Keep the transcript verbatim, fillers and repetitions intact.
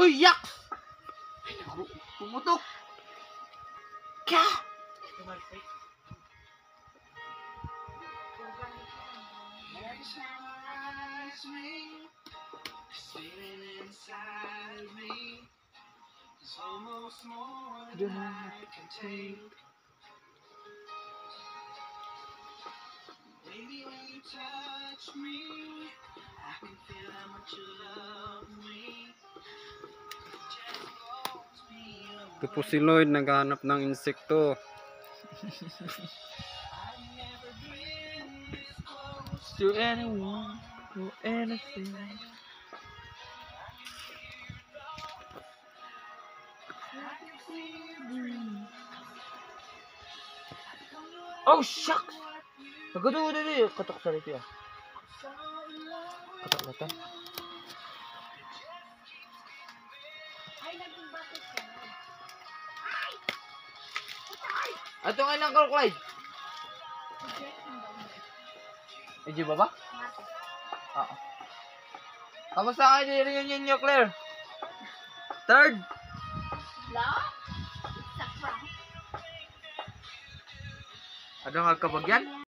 Uy, yak! Ay, naku, pumutok. Kya! Baby, when you touch me, I can feel how much you love me. Just calls me away. Ito po si Lloyd, naghahanap ng insekto. I've never been this close. To anyone or anything. Oh, shucks! Nagado na rin. Katok sa rito ah. Katok na ito. Ito nga lang, Clyde. Medyo ba ba? Oo. Kamusta kayo din reunion nyo, Claire? Third? Hello? It's a prank. Ano nga kabagyan?